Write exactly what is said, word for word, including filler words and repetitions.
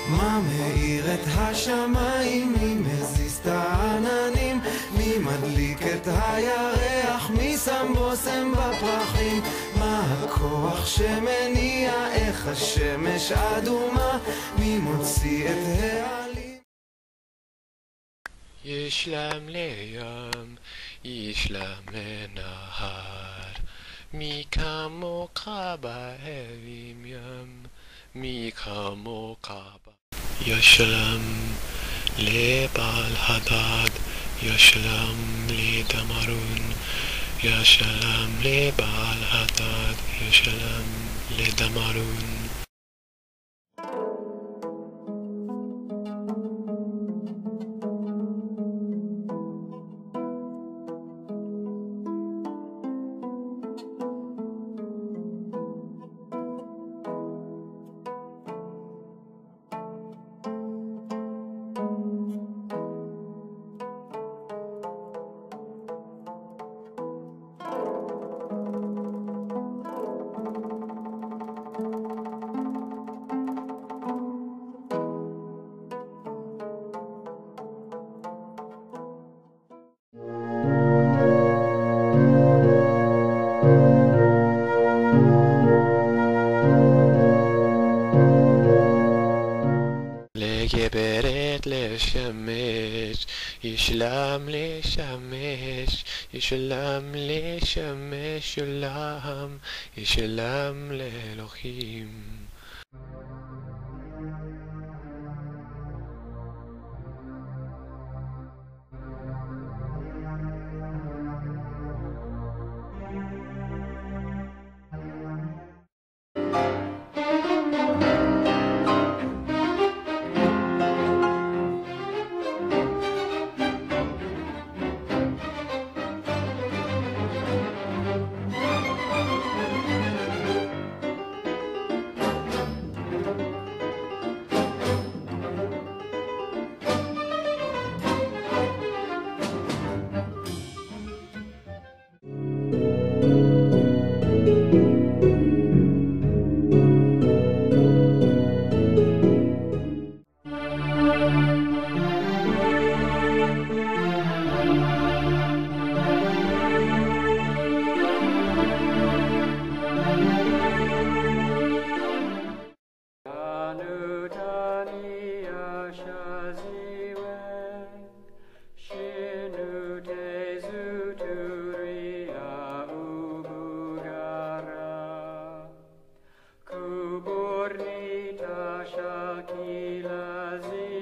מה מאיר את השמיים, מי מזיז את העננים, מי מדליק את הירח, מי שם בושם בפרחים, מה הכוח שמניע, איך השמש אדומה, מי מוציא את העלים. ישלם לים, ישלם לנהר, מי כמוך בהרים ים, מי כמוך ב... ישלם לבעל הדד, ישלם לדמרון, ישלם לבעל הדד, ישלם לדמרון. לגברת לשמש, ישלם לשמש, ישלם לשמש, ישלם, ישלם לאלוהים. Shakila zi